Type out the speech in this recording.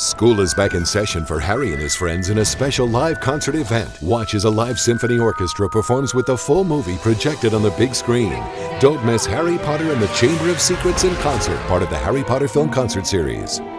School is back in session for Harry and his friends in a special live concert event. Watch as a live symphony orchestra performs with the full movie projected on the big screen. Don't miss Harry Potter and the Chamber of Secrets in concert, part of the Harry Potter film concert series.